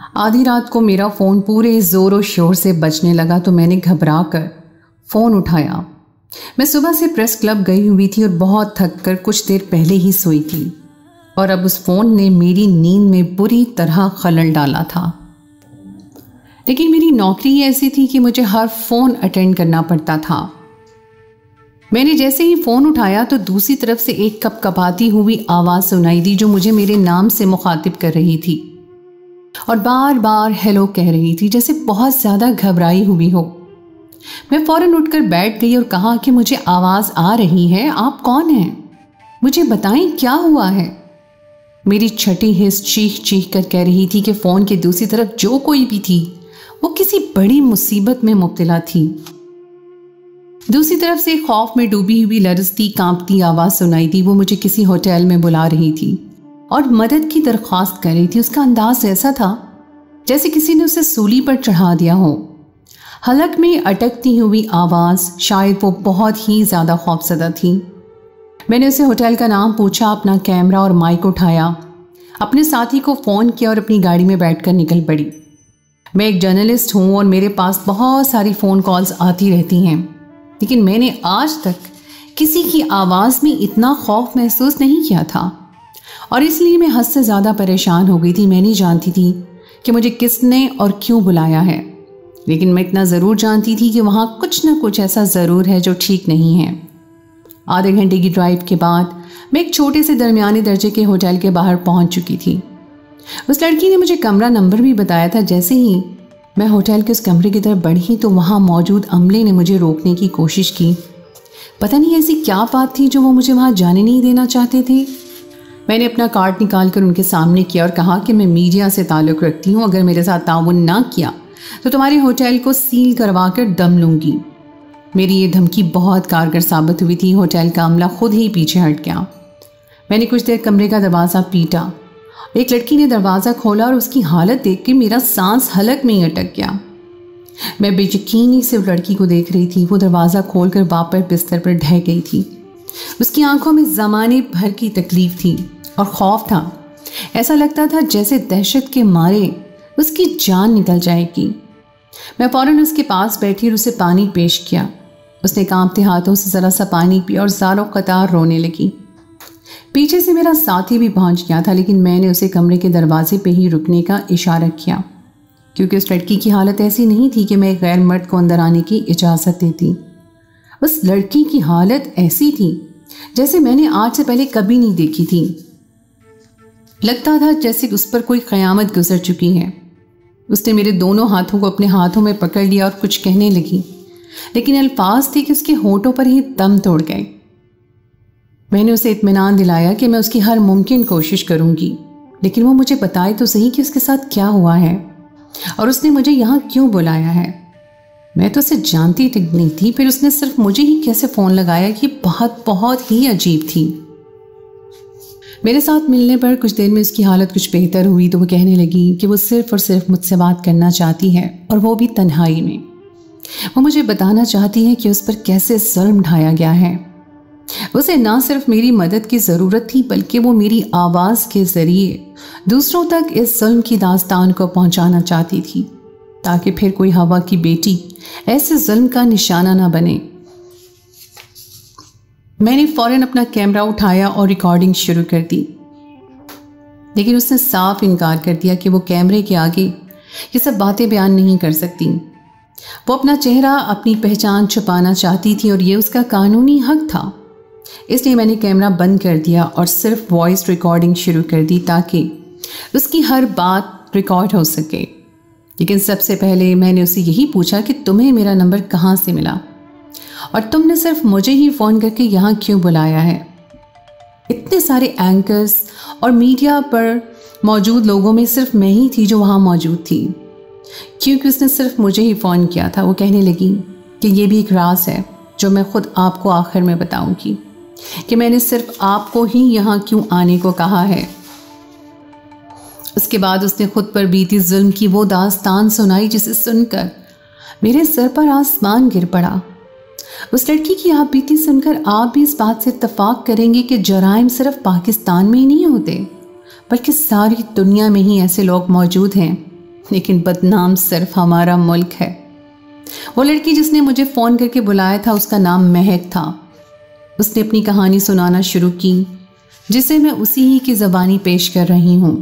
आधी रात को मेरा फ़ोन पूरे ज़ोर और शोर से बजने लगा तो मैंने घबरा कर फ़ोन उठाया। मैं सुबह से प्रेस क्लब गई हुई थी और बहुत थक कर कुछ देर पहले ही सोई थी और अब उस फ़ोन ने मेरी नींद में बुरी तरह खलल डाला था। लेकिन मेरी नौकरी ऐसी थी कि मुझे हर फ़ोन अटेंड करना पड़ता था। मैंने जैसे ही फ़ोन उठाया तो दूसरी तरफ से एक कपकपाती हुई आवाज़ सुनाई दी जो मुझे मेरे नाम से मुखातिब कर रही थी और बार बार हेलो कह रही थी, जैसे बहुत ज़्यादा घबराई हुई हो। मैं फ़ौरन उठकर बैठ गई और कहा कि मुझे आवाज़ आ रही है, आप कौन हैं? मुझे बताएं क्या हुआ है। मेरी छठी हिस्स चीख चीख कर कह रही थी कि फ़ोन के दूसरी तरफ जो कोई भी थी वो किसी बड़ी मुसीबत में मुब्तला थी। दूसरी तरफ से खौफ में डूबी हुई लरजती कांपती आवाज़ सुनाई दी। वो मुझे किसी होटल में बुला रही थी और मदद की दरख्वास्त कर रही थी। उसका अंदाज ऐसा था जैसे किसी ने उसे सूली पर चढ़ा दिया हो। हलक में अटकती हुई आवाज़, शायद वो बहुत ही ज़्यादा खौफज़दा थी। मैंने उसे होटल का नाम पूछा, अपना कैमरा और माइक उठाया, अपने साथी को फ़ोन किया और अपनी गाड़ी में बैठकर निकल पड़ी। मैं एक जर्नलिस्ट हूँ और मेरे पास बहुत सारी फ़ोन कॉल्स आती रहती हैं, लेकिन मैंने आज तक किसी की आवाज़ में इतना खौफ महसूस नहीं किया था और इसलिए मैं हद से ज़्यादा परेशान हो गई थी। मैं नहीं जानती थी कि मुझे किसने और क्यों बुलाया है, लेकिन मैं इतना ज़रूर जानती थी कि वहाँ कुछ न कुछ ऐसा ज़रूर है जो ठीक नहीं है। आधे घंटे की ड्राइव के बाद मैं एक छोटे से दरमियाने दर्जे के होटल के बाहर पहुँच चुकी थी। उस लड़की ने मुझे कमरा नंबर भी बताया था। जैसे ही मैं होटल के उस कमरे की तरफ बढ़ी तो वहाँ मौजूद अमले ने मुझे रोकने की कोशिश की। पता नहीं ऐसी क्या बात थी जो वो मुझे वहाँ जाने नहीं देना चाहते थे। मैंने अपना कार्ड निकाल कर उनके सामने किया और कहा कि मैं मीडिया से ताल्लुक़ रखती हूँ, अगर मेरे साथ ताउन ना किया तो तुम्हारे होटल को सील करवा कर दम लूँगी। मेरी ये धमकी बहुत कारगर साबित हुई थी। होटल का अमला खुद ही पीछे हट गया। मैंने कुछ देर कमरे का दरवाज़ा पीटा। एक लड़की ने दरवाज़ा खोला और उसकी हालत देख के मेरा सांस हलक में ही अटक गया। मैं बेयकीनी से उस लड़की को देख रही थी। वो दरवाज़ा खोलकर वापस बिस्तर पर ढह गई थी। उसकी आंखों में ज़माने भर की तकलीफ़ थी और खौफ था। ऐसा लगता था जैसे दहशत के मारे उसकी जान निकल जाएगी। मैं फ़ौरन उसके पास बैठी और उसे पानी पेश किया। उसने कांपते हाथों से ज़रा सा पानी पिया और ज़ारो कतार रोने लगी। पीछे से मेरा साथी भी पहुंच गया था, लेकिन मैंने उसे कमरे के दरवाजे पे ही रुकने का इशारा किया, क्योंकि उस लड़की की हालत ऐसी नहीं थी कि मैं एक गैर मर्द को अंदर आने की इजाज़त देती। उस लड़की की हालत ऐसी थी जैसे मैंने आज से पहले कभी नहीं देखी थी। लगता था जैसे उस पर कोई क़यामत गुजर चुकी है। उसने मेरे दोनों हाथों को अपने हाथों में पकड़ लिया और कुछ कहने लगी, लेकिन अल्फाज थे कि उसके होठों पर ही दम तोड़ गए। मैंने उसे इत्मीनान दिलाया कि मैं उसकी हर मुमकिन कोशिश करूंगी, लेकिन वो मुझे बताए तो सही कि उसके साथ क्या हुआ है और उसने मुझे यहाँ क्यों बुलाया है। मैं तो उसे जानती तक नहीं थी, फिर उसने सिर्फ मुझे ही कैसे फ़ोन लगाया कि बहुत ही अजीब थी। मेरे साथ मिलने पर कुछ देर में उसकी हालत कुछ बेहतर हुई तो वो कहने लगी कि वो सिर्फ और सिर्फ मुझसे बात करना चाहती है और वो भी तन्हाई में। वो मुझे बताना चाहती है कि उस पर कैसे ज़ुल्म ढाया गया है। उसे ना सिर्फ मेरी मदद की ज़रूरत थी, बल्कि वो मेरी आवाज़ के ज़रिए दूसरों तक इस ज़ुल्म की दास्तान को पहुंचाना चाहती थी, ताकि फिर कोई हवा की बेटी ऐसे ज़ुल्म का निशाना ना बने। मैंने फ़ौरन अपना कैमरा उठाया और रिकॉर्डिंग शुरू कर दी, लेकिन उसने साफ इनकार कर दिया कि वो कैमरे के आगे ये सब बातें बयान नहीं कर सकती। वो अपना चेहरा, अपनी पहचान छुपाना चाहती थी और ये उसका कानूनी हक था। इसलिए मैंने कैमरा बंद कर दिया और सिर्फ वॉइस रिकॉर्डिंग शुरू कर दी ताकि उसकी हर बात रिकॉर्ड हो सके। लेकिन सबसे पहले मैंने उसे यही पूछा कि तुम्हें मेरा नंबर कहाँ से मिला और तुमने सिर्फ मुझे ही फ़ोन करके यहाँ क्यों बुलाया है। इतने सारे एंकर्स और मीडिया पर मौजूद लोगों में सिर्फ मैं ही थी जो वहाँ मौजूद थी, क्योंकि उसने सिर्फ मुझे ही फ़ोन किया था। वो कहने लगी कि ये भी एक राज है जो मैं खुद आपको आखिर में बताऊंगी कि मैंने सिर्फ आपको ही यहाँ क्यों आने को कहा है। उसके बाद उसने खुद पर बीती जुल्म की वो दास्तान सुनाई जिसे सुनकर मेरे सर पर आसमान गिर पड़ा। उस लड़की की आप बीती सुनकर आप भी इस बात से इत्तफाक करेंगे कि जराइम सिर्फ पाकिस्तान में ही नहीं होते, बल्कि सारी दुनिया में ही ऐसे लोग मौजूद हैं लेकिन बदनाम सिर्फ हमारा मुल्क है। वो लड़की जिसने मुझे फ़ोन करके बुलाया था उसका नाम महक था। उसने अपनी कहानी सुनाना शुरू की, जिसे मैं उसी ही की ज़बानी पेश कर रही हूँ।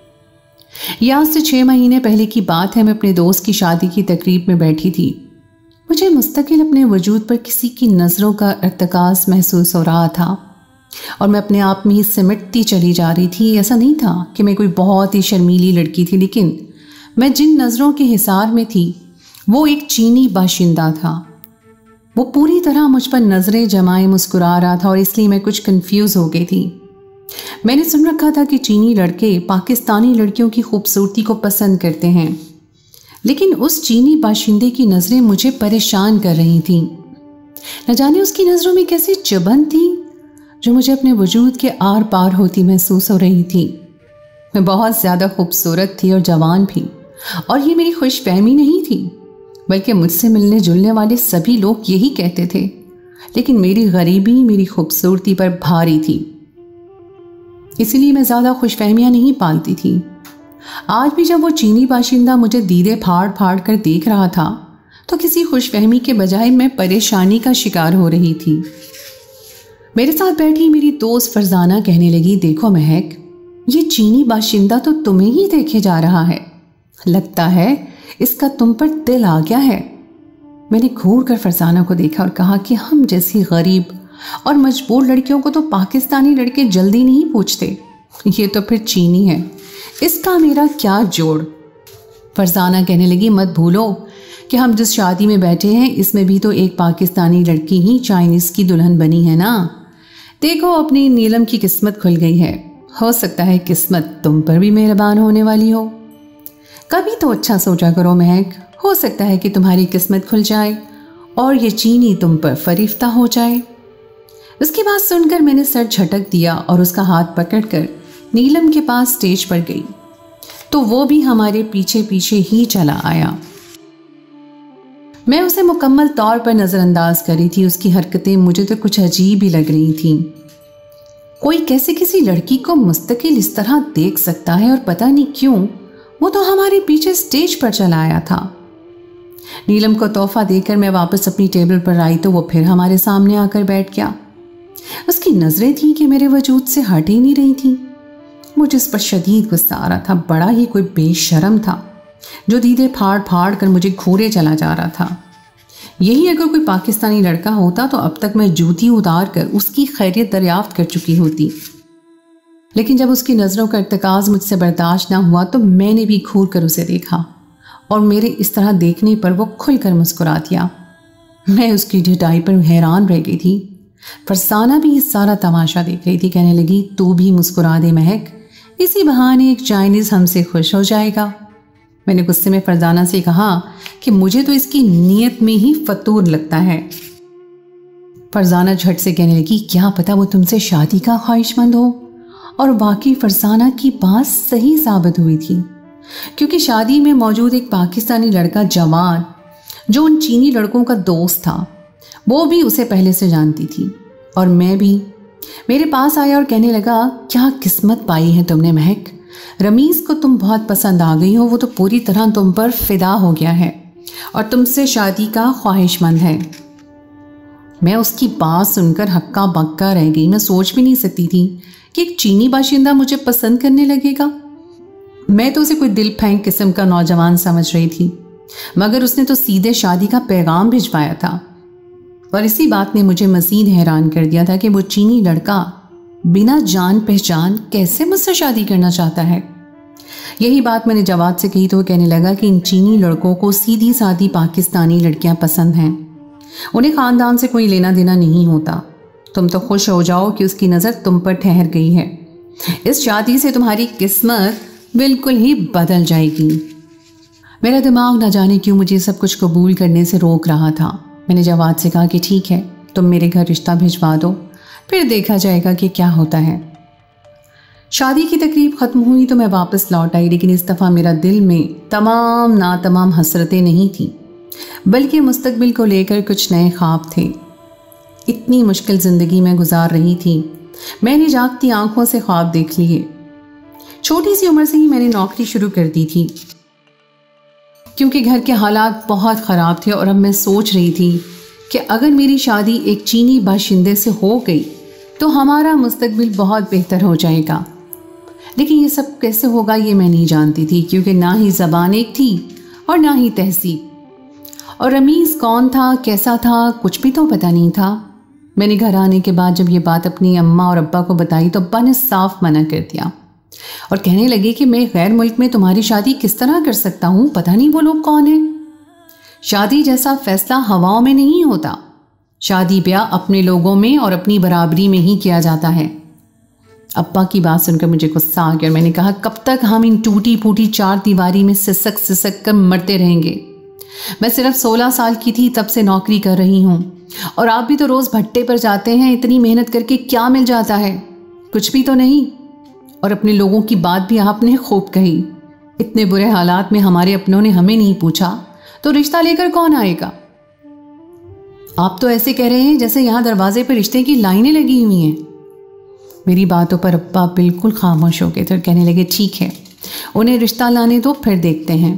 यह आज से 6 महीने पहले की बात है। मैं अपने दोस्त की शादी की तकरीब में बैठी थी। मुझे मुस्तकिल अपने वजूद पर किसी की नज़रों का इर्तिकाज़ महसूस हो रहा था और मैं अपने आप में ही सिमटती चली जा रही थी। ऐसा नहीं था कि मैं कोई बहुत ही शर्मीली लड़की थी, लेकिन मैं जिन नज़रों के हिसार में थी वो एक चीनी बाशिंदा था। वो पूरी तरह मुझ पर नज़रें जमाए मुस्कुरा रहा था और इसलिए मैं कुछ कंफ्यूज हो गई थी। मैंने सुन रखा था कि चीनी लड़के पाकिस्तानी लड़कियों की खूबसूरती को पसंद करते हैं, लेकिन उस चीनी बाशिंदे की नज़रें मुझे परेशान कर रही थीं। न जाने उसकी नज़रों में कैसी चुभन थी जो मुझे अपने वजूद के आर पार होती महसूस हो रही थी। मैं बहुत ज़्यादा खूबसूरत थी और जवान भी, और ये मेरी खुशफहमी नहीं थी, बल्कि मुझसे मिलने जुलने वाले सभी लोग यही कहते थे। लेकिन मेरी गरीबी मेरी खूबसूरती पर भारी थी, इसीलिए मैं ज़्यादा खुशफहमियाँ नहीं पालती थी। आज भी जब वो चीनी बाशिंदा मुझे दीदे फाड़ फाड़ कर देख रहा था तो किसी खुशफहमी के बजाय मैं परेशानी का शिकार हो रही थी। मेरे साथ बैठी मेरी दोस्त फरजाना कहने लगी, देखो महक, ये चीनी बाशिंदा तो तुम्हें ही देखे जा रहा है, लगता है इसका तुम पर दिल आ गया है। मैंने घूर कर फरजाना को देखा और कहा कि हम जैसी गरीब और मजबूर लड़कियों को तो पाकिस्तानी लड़के जल्दी नहीं पूछते, ये तो फिर चीनी है, इसका मेरा क्या जोड़। फरजाना कहने लगी, मत भूलो कि हम जिस शादी में बैठे हैं इसमें भी तो एक पाकिस्तानी लड़की ही चाइनीज़ की दुल्हन बनी है ना। देखो अपनी नीलम की किस्मत खुल गई है, हो सकता है किस्मत तुम पर भी मेहरबान होने वाली हो। कभी तो अच्छा सोचा करो महक, हो सकता है कि तुम्हारी किस्मत खुल जाए और ये चीनी तुम पर फरिश्ता हो जाए। उसकी बात सुनकर मैंने सर झटक दिया और उसका हाथ पकड़कर नीलम के पास स्टेज पर गई तो वो भी हमारे पीछे पीछे ही चला आया। मैं उसे मुकम्मल तौर पर नज़रअंदाज कर रही थी। उसकी हरकतें मुझे तो कुछ अजीब ही लग रही थीं। कोई कैसे किसी लड़की को मुस्तकिल इस तरह देख सकता है, और पता नहीं क्यों वो तो हमारे पीछे स्टेज पर चला आया था। नीलम को तोहफा देकर मैं वापस अपनी टेबल पर आई तो वो फिर हमारे सामने आकर बैठ गया। उसकी नज़रें थी कि मेरे वजूद से हट ही नहीं रही थी। मुझे इस पर शदीद गुस्सा आ रहा था। बड़ा ही कोई बेशर्म था जो दीदे फाड़ फाड़ कर मुझे घूरे चला जा रहा था। यही अगर कोई पाकिस्तानी लड़का होता तो अब तक मैं जूती उतार कर उसकी खैरियत दरियाफ्त कर चुकी होती, लेकिन जब उसकी नज़रों का इर्तिकाज़ मुझसे बर्दाश्त ना हुआ तो मैंने भी घूर कर उसे देखा और मेरे इस तरह देखने पर वो खुलकर मुस्कुरा दिया। मैं उसकी ढिठाई पर हैरान रह गई थी। फरसाना भी इस सारा तमाशा देख रही थी। कहने लगी, तू भी मुस्कुरा दे महक, इसी बहाने एक चाइनीज़ हमसे खुश हो जाएगा। मैंने गुस्से में फरजाना से कहा कि मुझे तो इसकी नीयत में ही फतूर लगता है। फरजाना झट से कहने लगी, क्या पता वो तुमसे शादी का ख्वाहिशमंद हो। और वाकई फरजाना की बात सही साबित हुई थी, क्योंकि शादी में मौजूद एक पाकिस्तानी लड़का जवान जो उन चीनी लड़कों का दोस्त था, वो भी उसे पहले से जानती थी। और मैं भी मेरे पास आया और कहने लगा, क्या किस्मत पाई है तुमने महक, रमीज़ को तुम बहुत पसंद आ गई हो, वो तो पूरी तरह तुम पर फिदा हो गया है और तुमसे शादी का ख्वाहिशमंद है। मैं उसकी बात सुनकर हक्का बक्का रह गई। मैं सोच भी नहीं सकती थी कि एक चीनी बाशिंदा मुझे पसंद करने लगेगा। मैं तो उसे कोई दिल फेंक किस्म का नौजवान समझ रही थी, मगर उसने तो सीधे शादी का पैगाम भिजवाया था। और इसी बात ने मुझे मज़ीद हैरान कर दिया था कि वो चीनी लड़का बिना जान पहचान कैसे मुझसे शादी करना चाहता है। यही बात मैंने जवाब से कही तो वो कहने लगा कि इन चीनी लड़कों को सीधी सादी पाकिस्तानी लड़कियां पसंद हैं, उन्हें ख़ानदान से कोई लेना देना नहीं होता। तुम तो खुश हो जाओ कि उसकी नज़र तुम पर ठहर गई है। इस शादी से तुम्हारी किस्मत बिल्कुल ही बदल जाएगी। मेरा दिमाग न जाने क्यों मुझे सब कुछ कबूल करने से रोक रहा था। मैंने जवाब से कहा कि ठीक है, तुम मेरे घर रिश्ता भिजवा दो, फिर देखा जाएगा कि क्या होता है। शादी की तकरीब ख़त्म हुई तो मैं वापस लौट आई, लेकिन इस दफ़ा मेरा दिल में तमाम नातमाम हसरतें नहीं थी, बल्कि मुस्तकबिल को लेकर कुछ नए ख्वाब थे। इतनी मुश्किल ज़िंदगी में गुजार रही थी, मैंने जागती आंखों से ख्वाब देख लिए। छोटी सी उम्र से ही मैंने नौकरी शुरू कर दी थी। کیونکہ گھر کے حالات بہت خراب تھے اور اب میں سوچ رہی تھی کہ اگر میری شادی ایک چینی باشندے سے ہو گئی تو ہمارا مستقبل بہت بہتر ہو جائے گا۔ لیکن یہ سب کیسے ہوگا یہ میں نہیں جانتی تھی، کیونکہ نہ ہی زبان ایک تھی اور نہ ہی تہذیب، اور رمیز کون تھا، کیسا تھا، کچھ بھی تو پتہ نہیں تھا۔ میں نے گھر آنے کے بعد جب یہ بات اپنی اماں اور ابا کو بتائی تو ابا نے صاف منع کر دیا اور کہنے لگے کہ میں غیر ملک میں تمہاری شادی کس طرح کر سکتا ہوں، پتہ نہیں وہ لوگ کون ہیں۔ شادی جیسا فیصلہ ہواؤں میں نہیں ہوتا، شادی بیاہ اپنے لوگوں میں اور اپنی برابری میں ہی کیا جاتا ہے۔ ابا کی بات سن کر مجھے غصہ آ گیا اور میں نے کہا کب تک ہم ان ٹوٹی پھوٹی چار دیواری میں سسک کر مرتے رہیں گے؟ میں صرف 16 سال کی تھی تب سے نوکری کر رہی ہوں، اور آپ بھی تو روز بھٹے پر جاتے ہیں، اتنی محنت کر کے کیا مل جاتا ہے؟ کچھ بھی تو نہیں۔ اور اپنے لوگوں کی بات بھی آپ نے خوب کہی، اتنے برے حالات میں ہمارے اپنوں نے ہمیں نہیں پوچھا تو رشتہ لے کر کون آئے گا؟ آپ تو ایسے کہہ رہے ہیں جیسے یہاں دروازے پہ رشتے کی لائنیں لگی ہوئی ہیں۔ میری باتوں پر ابا بالکل خاموش ہو گئے تھے اور کہنے لگے ٹھیک ہے، انہیں رشتہ لانے دو، پھر دیکھتے ہیں۔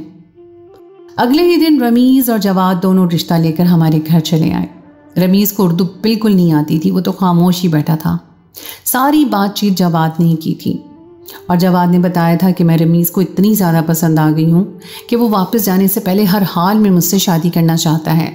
اگلے ہی دن رمیز اور جواد دونوں رشتہ لے کر ہمارے گھر چلے آئے۔ رمیز کو اردو بالکل نہیں آتی تھی، وہ تو خاموش ہی بیٹھا تھا۔ ساری بات چیت جواد نے ہی کی تھی، اور جواد نے بتایا تھا کہ میں رمیز کو اتنی زیادہ پسند آ گئی ہوں کہ وہ واپس جانے سے پہلے ہر حال میں مجھ سے شادی کرنا چاہتا ہے۔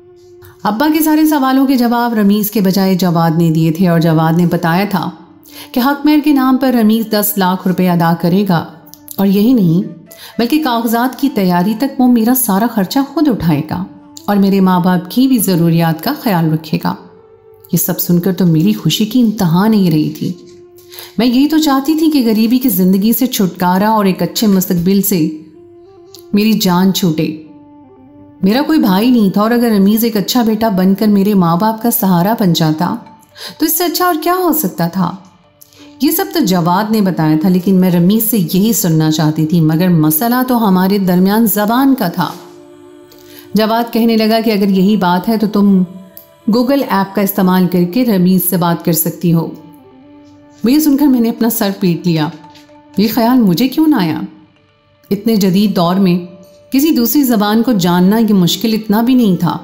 ابا کے سارے سوالوں کے جواب رمیز کے بجائے جواد نے دیے تھے، اور جواد نے بتایا تھا کہ حق مہر کے نام پر رمیز 10 لاکھ روپے ادا کرے گا، اور یہی نہیں بلکہ کاغذات کی تیاری تک وہ میرا سارا خرچہ خود اٹھائے گا اور میرے ماں باپ کی بھی ضروریات کا خیال رکھے گا۔ یہ سب سن کر تو میری خوشی کی انتہا نہیں رہی تھی۔ میں یہی تو چاہتی تھی کہ غریبی کی زندگی سے چھٹکارا اور ایک اچھے مستقبل سے میری جان چھوٹے۔ میرا کوئی بھائی نہیں تھا، اور اگر رمیز ایک اچھا بیٹا بن کر میرے ماں باپ کا سہارا بن جاتا تو اس سے اچھا اور کیا ہو سکتا تھا؟ یہ سب تو جواد نے بتایا تھا، لیکن میں رمیز سے یہی سننا چاہتی تھی، مگر مسئلہ تو ہمارے درمیان زبان کا تھا۔ جواد کہنے لگا کہ اگر یہی بات ہے تو تم گوگل ایپ کا استعمال کر کے رمیز سے بات کر سکتی ہو۔ یہ سن کر میں نے اپنا سر پیٹ لیا، یہ خیال مجھے کیوں نہ آیا؟ اتنے جدید دور میں کسی دوسری زبان کو جاننا یہ مشکل اتنا بھی نہیں تھا۔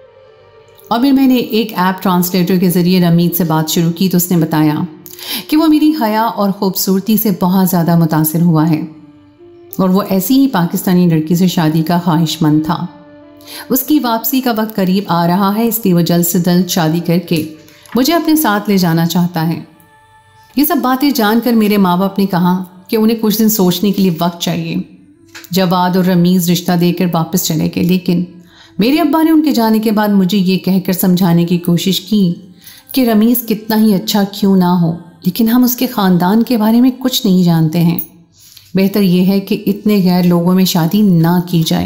اور پھر میں نے ایک ایپ ٹرانسلیٹر کے ذریعے رمیز سے بات شروع کی تو اس نے بتایا کہ وہ میری حیا اور خوبصورتی سے بہت زیادہ متاثر ہوا ہے، اور وہ ایسی ہی پاکستانی لڑکی سے شادی کا خواہش مند تھا۔ اس کی واپسی کا وقت قریب آ رہا ہے، اس لیے وہ جلد سے جلد شادی کر کے مجھے اپنے ساتھ لے جانا چاہتا ہے۔ یہ سب باتیں جان کر میرے ماں باپ نے کہا کہ انہیں کچھ دن سوچنے کے لیے وقت چاہیے۔ جواد اور رمیز رشتہ دے کر واپس چلے گئے، لیکن میرے ابا نے ان کے جانے کے بعد مجھے یہ کہہ کر سمجھانے کی کوشش کی کہ رمیز کتنا ہی اچھا کیوں نہ ہو، لیکن ہم اس کے خاندان کے بارے میں کچھ نہیں جانتے ہیں، بہتر یہ ہے کہ اتنے غیر لوگوں میں شادی نہ کی جائے۔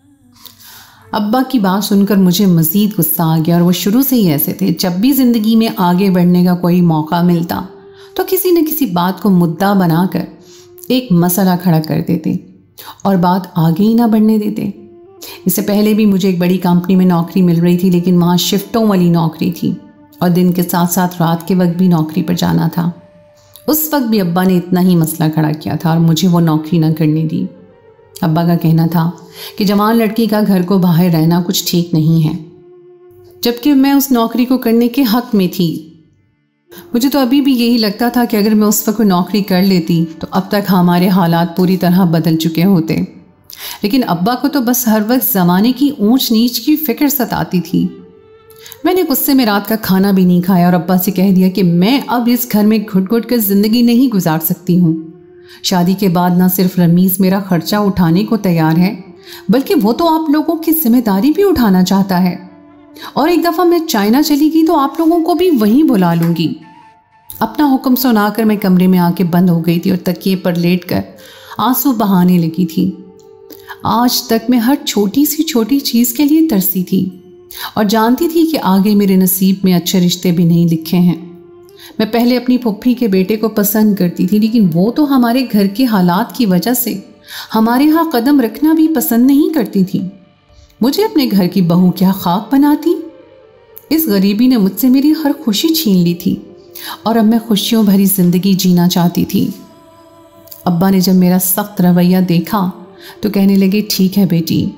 ابا کی بات سن کر مجھے مزید غصہ آ گیا، اور وہ شروع سے ہی ایسے تھے، جب بھی زندگی میں آگے بڑھنے کا کوئی موقع ملتا تو کسی نہ کسی بات کو مدعا بنا کر ایک مسئلہ کھڑا کر دیتے اور بات آگے ہی نہ بڑھنے دیتے۔ اس سے پہلے بھی مجھے ایک بڑی کمپنی میں نوکری مل رہی تھی، لیکن وہاں شفٹوں والی نوکری تھی اور دن کے ساتھ ساتھ رات کے وقت بھی نوکری پر جانا تھا۔ اس وقت بھی ابا نے اتنا ہی مسئلہ کھڑا کیا تھا اور مجھے وہ نوکری نہ کرنے دی۔ ابا کا کہنا تھا کہ جوان لڑکی کا گھر کو باہر رہنا کچھ ٹھیک نہیں ہے، جبکہ میں اس نوکری کو کرنے کے حق میں تھی۔ مجھے تو ابھی بھی یہی لگتا تھا کہ اگر میں اس وقت نوکری کر لیتی تو اب تک ہمارے حالات پوری طرح بدل چکے ہوتے، لیکن ابا کو تو بس ہر وقت زمانے کی اونچ نیچ کی فکر ستاتی تھی۔ میں نے غصے میں رات کا کھانا بھی نہیں کھایا اور ابا سے کہہ دیا کہ میں اب اس گھر میں گھٹ گھٹ کر زندگی نہیں گزار سکتی ہوں۔ شادی کے بعد نہ صرف رمیز میرا خرچہ اٹھانے کو تیار ہے، بلکہ وہ تو آپ لوگوں کی ذمہ داری بھی اٹھانا چاہتا ہے، اور ایک دفعہ میں چائنا چلی گئی تو آپ لوگوں کو بھی وہیں بلا لوں گی۔ اپنا حکم سنا کر میں کمرے میں آ کے بند ہو گئی تھی اور تکیے پر لیٹ کر آنسو بہانے لگی تھی۔ آج تک میں ہر چھوٹی سی چھوٹی چیز کے لیے ترسی تھی اور جانتی تھی کہ آگے میرے نصیب میں اچھے رشتے بھی نہیں لکھے ہیں۔ میں پہلے اپنی پھپھی کے بیٹے کو پسند کرتی تھی، لیکن وہ تو ہمارے گھر کے حالات کی وجہ سے ہمارے ہاں قدم رکھنا بھی پسند نہیں کرتی تھی۔ مجھے اپنے گھر کی بہو کیا خاک بناتی؟ اس غریبی نے مجھ سے میری ہر خوشی چھین لی تھی اور اب میں خوشیوں بھری زندگی جینا چاہتی تھی۔ ابا نے جب میرا سخت رویہ دیکھا تو کہنے لگے ٹھیک ہے بیٹی،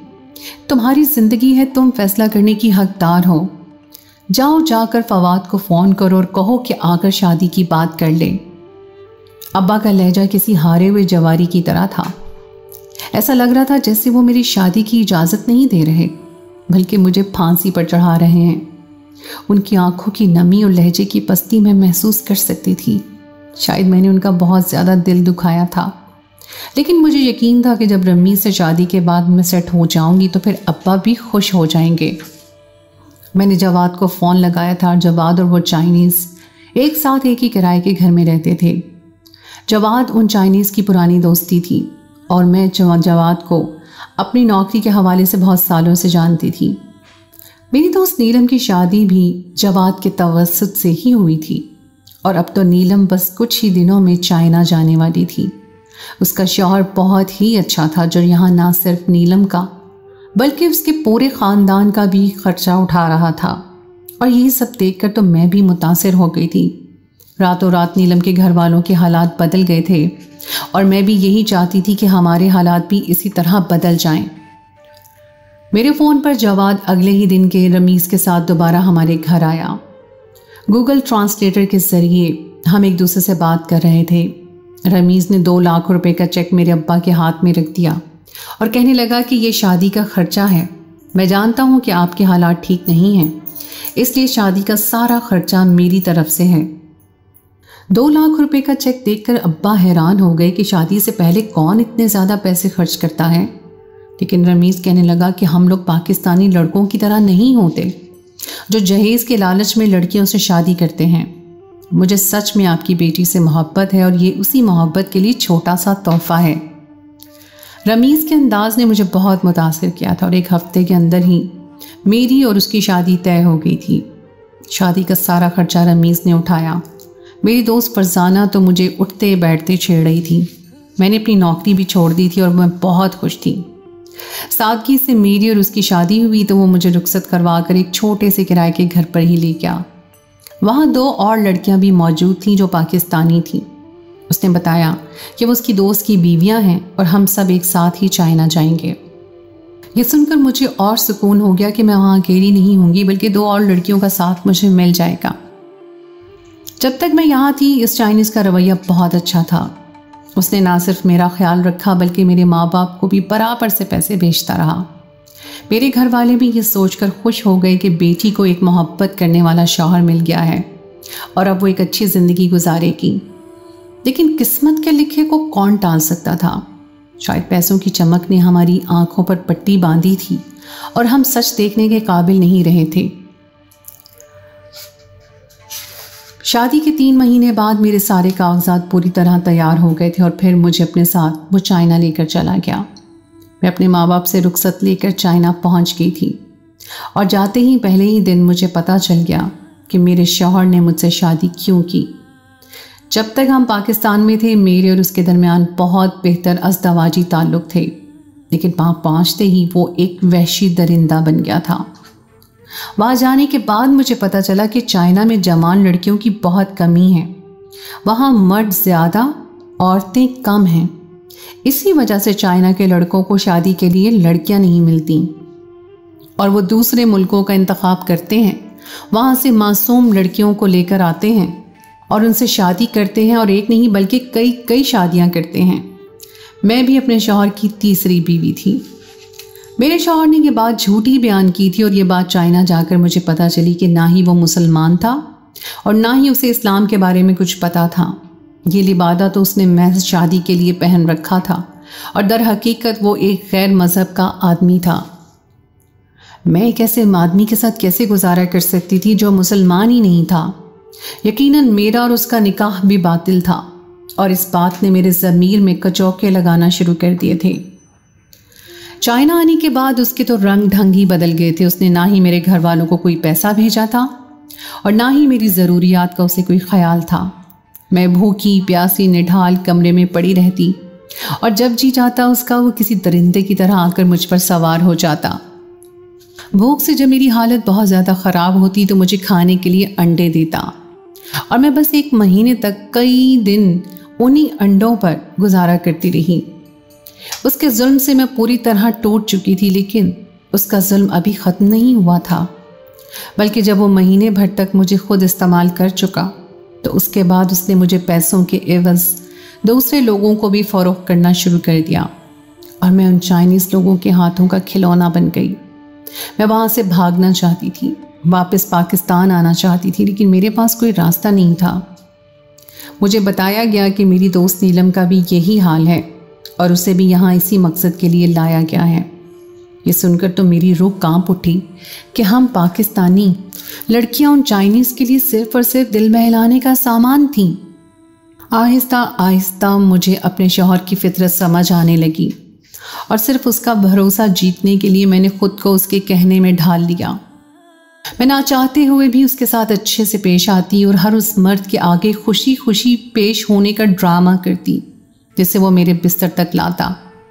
तुम्हारी ज़िंदगी है, तुम फैसला करने की हकदार हो। जाओ, जाकर फवाद को फ़ोन करो और कहो कि आकर शादी की बात कर ले। अब्बा का लहजा किसी हारे हुए जवारी की तरह था। ऐसा लग रहा था जैसे वो मेरी शादी की इजाज़त नहीं दे रहे, बल्कि मुझे फांसी पर चढ़ा रहे हैं। उनकी आंखों की नमी और लहजे की पस्ती मैं महसूस कर सकती थी। शायद मैंने उनका बहुत ज़्यादा दिल दुखाया था, लेकिन मुझे यकीन था कि जब रमीज़ से शादी के बाद मैं सेट हो जाऊंगी तो फिर अब्बा भी खुश हो जाएंगे। मैंने जवाद को फ़ोन लगाया था। जवाद और वो चाइनीज़ एक साथ एक ही किराए के घर में रहते थे। जवाद उन चाइनीज़ की पुरानी दोस्ती थी और मैं जवाद को अपनी नौकरी के हवाले से बहुत सालों से जानती थी। मेरी दोस्त नीलम की शादी भी जवाद के तवस्सुत से ही हुई थी और अब तो नीलम बस कुछ ही दिनों में चाइना जाने वाली थी। उसका शौहर बहुत ही अच्छा था, जो यहाँ ना सिर्फ नीलम का बल्कि उसके पूरे ख़ानदान का भी खर्चा उठा रहा था। और यही सब देखकर तो मैं भी मुतासिर हो गई थी। रातों रात नीलम के घर वालों के हालात बदल गए थे और मैं भी यही चाहती थी कि हमारे हालात भी इसी तरह बदल जाएं। मेरे फ़ोन पर जवाद अगले ही दिन के रमीज़ के साथ दोबारा हमारे घर आया। गूगल ट्रांसलेटर के ज़रिए हम एक दूसरे से बात कर रहे थे। रमीज़ ने 2 लाख रुपए का चेक मेरे अब्बा के हाथ में रख दिया और कहने लगा कि ये शादी का खर्चा है। मैं जानता हूँ कि आपके हालात ठीक नहीं हैं, इसलिए शादी का सारा खर्चा मेरी तरफ से है। 2 लाख रुपए का चेक देखकर अब्बा हैरान हो गए कि शादी से पहले कौन इतने ज़्यादा पैसे खर्च करता है। लेकिन रमीज़ कहने लगा कि हम लोग पाकिस्तानी लड़कों की तरह नहीं होते जो जहेज़ के लालच में लड़कियों से शादी करते हैं। मुझे सच में आपकी बेटी से मोहब्बत है और ये उसी मोहब्बत के लिए छोटा सा तोहफा है। रमीज़ के अंदाज ने मुझे बहुत मुतासिर किया था और एक हफ्ते के अंदर ही मेरी और उसकी शादी तय हो गई थी। शादी का सारा खर्चा रमीज़ ने उठाया। मेरी दोस्त फरजाना तो मुझे उठते बैठते छेड़ रही थी। मैंने अपनी नौकरी भी छोड़ दी थी और मैं बहुत खुश थी। सादगी से मेरी और उसकी शादी हुई तो वो मुझे रुखसत करवा कर एक छोटे से किराए के घर पर ही ले गया। वहाँ 2 और लड़कियाँ भी मौजूद थीं जो पाकिस्तानी थीं। उसने बताया कि वो उसकी दोस्त की बीवियाँ हैं और हम सब एक साथ ही चाइना जाएंगे। ये सुनकर मुझे और सुकून हो गया कि मैं वहाँ अकेली नहीं होंगी, बल्कि 2 और लड़कियों का साथ मुझे मिल जाएगा। जब तक मैं यहाँ थी इस चाइनीज़ का रवैया बहुत अच्छा था। उसने ना सिर्फ मेरा ख्याल रखा बल्कि मेरे माँ बाप को भी बराबर से पैसे भेजता रहा। मेरे घर वाले भी ये सोचकर खुश हो गए कि बेटी को एक मोहब्बत करने वाला शौहर मिल गया है और अब वो एक अच्छी ज़िंदगी गुजारेगी। लेकिन किस्मत के लिखे को कौन टाल सकता था। शायद पैसों की चमक ने हमारी आंखों पर पट्टी बांधी थी और हम सच देखने के काबिल नहीं रहे थे। शादी के 3 महीने बाद मेरे सारे कागजात पूरी तरह तैयार हो गए थे और फिर मुझे अपने साथ वो चाइना लेकर चला गया। मैं अपने माँ बाप से रुखसत लेकर चाइना पहुँच गई थी और जाते ही पहले ही दिन मुझे पता चल गया कि मेरे शौहर ने मुझसे शादी क्यों की। जब तक हम पाकिस्तान में थे मेरे और उसके दरमियान बहुत बेहतर अज़दवाजी ताल्लुक़ थे, लेकिन वहाँ पहुँचते ही वो एक वहशी दरिंदा बन गया था। वहाँ जाने के बाद मुझे पता चला कि चाइना में जवान लड़कियों की बहुत कमी है। वहाँ मर्द ज़्यादा, औरतें कम हैं। इसी वजह से चाइना के लड़कों को शादी के लिए लड़कियाँ नहीं मिलती और वो दूसरे मुल्कों का इंतखाब करते हैं। वहाँ से मासूम लड़कियों को लेकर आते हैं और उनसे शादी करते हैं और एक नहीं बल्कि कई शादियाँ करते हैं। मैं भी अपने शौहर की तीसरी बीवी थी। मेरे शौहर ने ये बात झूठी बयान की थी और ये बात चाइना जाकर मुझे पता चली कि ना ही वो मुसलमान था और ना ही उसे इस्लाम के बारे में कुछ पता था। ये लिबादा तो उसने महज शादी के लिए पहन रखा था और दर हकीकत वो एक गैर मज़हब का आदमी था। मैं एक ऐसे आदमी के साथ कैसे गुजारा कर सकती थी जो मुसलमान ही नहीं था। यकीनन मेरा और उसका निकाह भी बातिल था और इस बात ने मेरे ज़मीर में कचौके लगाना शुरू कर दिए थे। चाइना आने के बाद उसके तो रंग ढंग ही बदल गए थे। उसने ना ही मेरे घर वालों को कोई पैसा भेजा था और ना ही मेरी ज़रूरियात का उसे कोई ख्याल था। मैं भूखी प्यासी निढाल कमरे में पड़ी रहती और जब जी जाता उसका वो किसी दरिंदे की तरह आकर मुझ पर सवार हो जाता। भूख से जब मेरी हालत बहुत ज़्यादा ख़राब होती तो मुझे खाने के लिए अंडे देता और मैं बस 1 महीने तक कई दिन उन्हीं अंडों पर गुजारा करती रही। उसके जुल्म से मैं पूरी तरह टूट चुकी थी, लेकिन اس کا ظلم ابھی ختم نہیں ہوا تھا، بلکہ جب وہ مہینے بھر تک مجھے خود استعمال کر چکا تو اس کے بعد اس نے مجھے پیسوں کے عوض دوسرے لوگوں کو بھی فروخت کرنا شروع کر دیا اور میں ان چائنیز لوگوں کے ہاتھوں کا کھلونا بن گئی۔ میں وہاں سے بھاگنا چاہتی تھی، واپس پاکستان آنا چاہتی تھی، لیکن میرے پاس کوئی راستہ نہیں تھا۔ مجھے بتایا گیا کہ میری دوست نیلم کا بھی یہی حال ہے اور اسے بھی یہاں اسی مقصد کے لیے لایا گیا ہے۔ یہ سن کر تو میری روح کانپ اٹھی کہ ہم پاکستانی لڑکیاں ان چائنیز کے لیے صرف اور صرف دل بہلانے کا سامان تھیں۔ آہستہ آہستہ مجھے اپنے شوہر کی فطرت سمجھ آنے لگی اور صرف اس کا بھروسہ جیتنے کے لیے میں نے خود کو اس کے کہنے میں ڈھال لیا۔ میں نہ چاہتے ہوئے بھی اس کے ساتھ اچھے سے پیش آتی اور ہر اس مرد کے آگے خوشی خوشی پیش ہونے کا ڈرامہ کرتی جسے وہ میرے بستر تک لاتا۔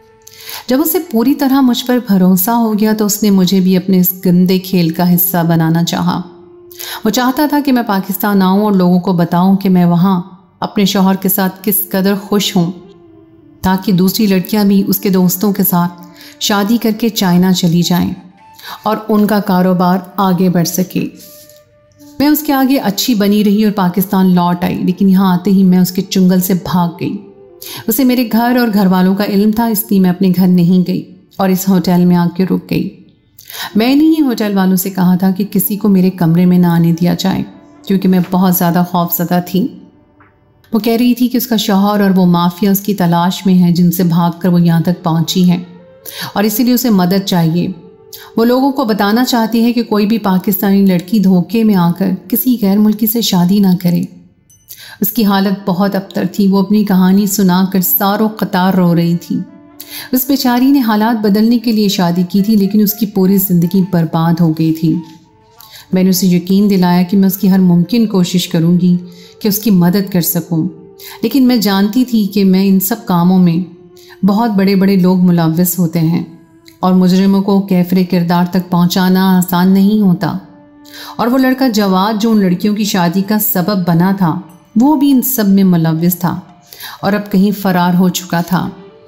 جب اسے پوری طرح مجھ پر بھروسہ ہو گیا تو اس نے مجھے بھی اپنے اس گندے کھیل کا حصہ بنانا چاہا۔ وہ چاہتا تھا کہ میں پاکستان آؤں اور لوگوں کو بتاؤں کہ میں وہاں اپنے شوہر کے ساتھ کس قدر خوش ہوں، تاکہ دوسری لڑکیاں بھی اس کے دوستوں کے ساتھ شادی کر کے چائنا چلی جائیں اور ان کا کاروبار آگے بڑھ سکے۔ میں اس کے آگے اچھی بنی رہی اور پاکستان لوٹ آئی، لیکن یہاں آتے ہی میں اس کے چنگل سے بھاگ گئی۔ اسے میرے گھر اور گھر والوں کا علم تھا، اس لیے میں اپنے گھر نہیں گئی اور اس ہوٹل میں آ کے رک گئی۔ میں نے ہی ہوٹل والوں سے کہا تھا کہ کسی کو میرے کمرے میں نہ آنے دیا جائے، کیونکہ میں بہت زیادہ خوف زدہ تھی۔ وہ کہہ رہی تھی کہ اس کا شوہر اور وہ مافیا اس کی تلاش میں ہیں جن سے بھاگ کر وہ یہاں تک پہنچی ہے اور اسی لیے اسے مدد چاہیے۔ وہ لوگوں کو بتانا چاہتی ہے کہ کوئی بھی پاکستانی لڑکی دھوکے میں آ کر کسی غیر ملکی سے شادی نہ کرے۔ اس کی حالت بہت ابتر تھی، وہ اپنی کہانی سنا کر ساروں قطار رو رہی تھی۔ اس بیچاری نے حالات بدلنے کے لیے شادی کی تھی، لیکن اس کی پوری زندگی برباد ہو گئی تھی۔ میں نے اسے یقین دلایا کہ میں اس کی ہر ممکن کوشش کروں گی کہ اس کی مدد کر سکوں، لیکن میں جانتی تھی کہ میں ان سب کاموں میں بہت بڑے بڑے لوگ ملوث ہوتے ہیں اور مجرموں کو کیفر کردار تک پہنچانا آسان نہیں ہوتا، اور وہ لڑکا جواد جو ان لڑکیوں کی شادی کا سبب بنا تھا وہ بھی ان سب میں ملوث تھا اور اب کہیں فرار ہو چکا تھا۔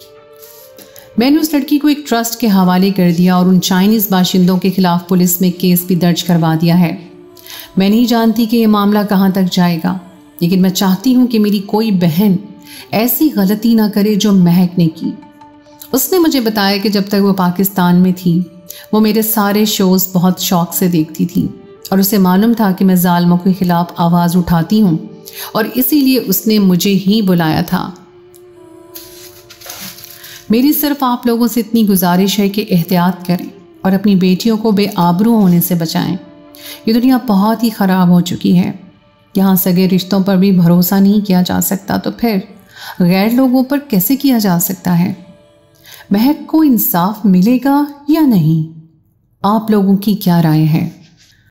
میں نے اس لڑکی کو ایک ٹرسٹ کے حوالے کر دیا اور ان چائنیز باشندوں کے خلاف پولیس میں کیس بھی درج کروا دیا ہے۔ میں نہیں جانتی کہ یہ معاملہ کہاں تک جائے گا، لیکن میں چاہتی ہوں کہ میری کوئی بہن ایسی غلطی نہ کرے جو مہک نے کی۔ اس نے مجھے بتایا کہ جب تک وہ پاکستان میں تھی وہ میرے سارے شوز بہت شوق سے دیکھتی تھی اور اسے معلوم تھا کہ میں ظالموں کے خلاف آواز اٹھاتی ہوں اور اسی لیے اس نے مجھے ہی بلایا تھا۔ میری صرف آپ لوگوں سے اتنی گزارش ہے کہ احتیاط کریں اور اپنی بیٹیوں کو بے آبرو ہونے سے بچائیں۔ یہ دنیا بہت ہی خراب ہو چکی ہے، یہاں سگے رشتوں پر بھی بھروسہ نہیں کیا جا سکتا، تو پھر غیر لوگوں پر کیسے کیا جا سکتا ہے؟ مہک کو انصاف ملے گا یا نہیں؟ آپ لوگوں کی کیا رائے ہے؟